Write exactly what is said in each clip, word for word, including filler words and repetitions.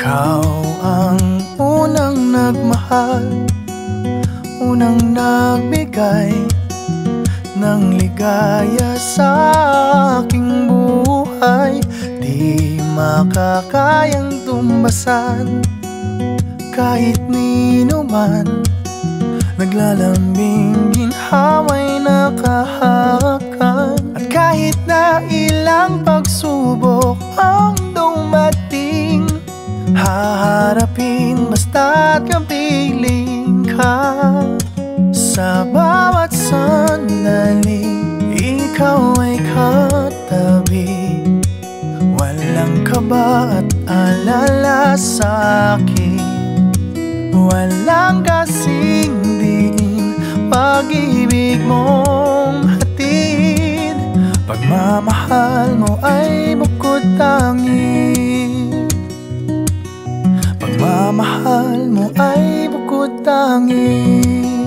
Ikaw ang unang nagmahal, unang nagbigay ng ligaya sa aking buhay. Di makakayang tumbasan kahit nino man, naglalambing ginhaway nakahakan. At kahit na ilang pagsubok ang dumating, haharapin basta't kapiling ka. Sa bawat sandaling ikaw ay katabi, walang kaba at alala sa'kin. Walang kasing diin pag-ibig mong hatid. Pagmamahal mo ay bukod tangi, pagmamahal mo ay bukod tangi.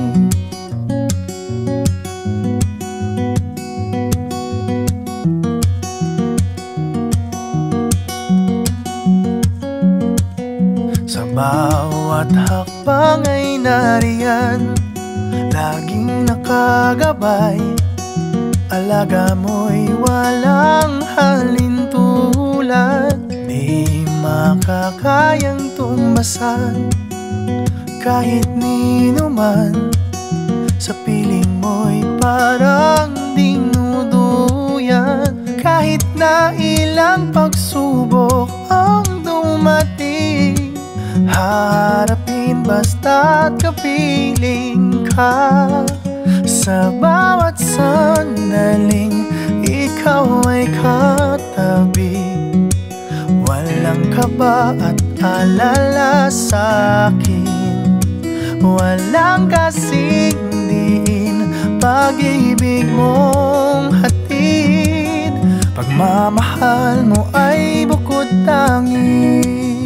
Sa bawat hakbang ay nariyan, laging nakagabay. Alaga mo'y walang halintulad. Di makakayang tumbasan kahit nino man, sa piling mo'y parang dinuduyan. Kahit na ilang pagsubok ang dumating, harapin basta't kapiling ka. Sa bawat sandaling ikaw ay katabi, walang kaba at alala sa'kin. Walang kasing diin pag-ibig mong hatid. Pagmamahal mo ay bukod tangi,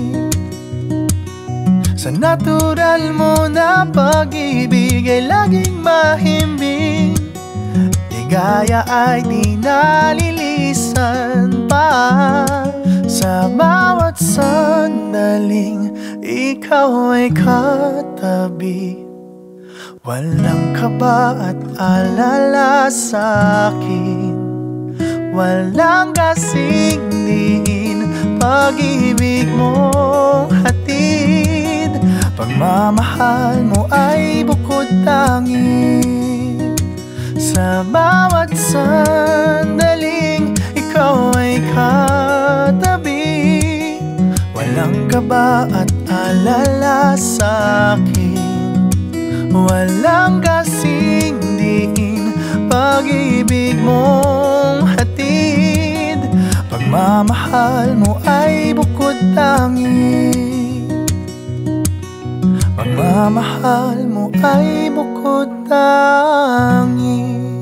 sa natural mo na pag-ibig ay laging mahimbing. Ligaya ay di nalilisan pa. Sa bawat sandaling ikaw ay katabi, walang kaba at alala sa'kin. Walang kasing diin pag-ibig mong hatid. Pagmamahal mo ay bukod tangi, sa bawat sandaling ikaw ay katabi. Walang kaba at alala sa'kin. Walang kasing diin pag-ibig mong hatid. Pagmamahal mo ay bukod tangi, pagmamahal mo ay bukod tangi.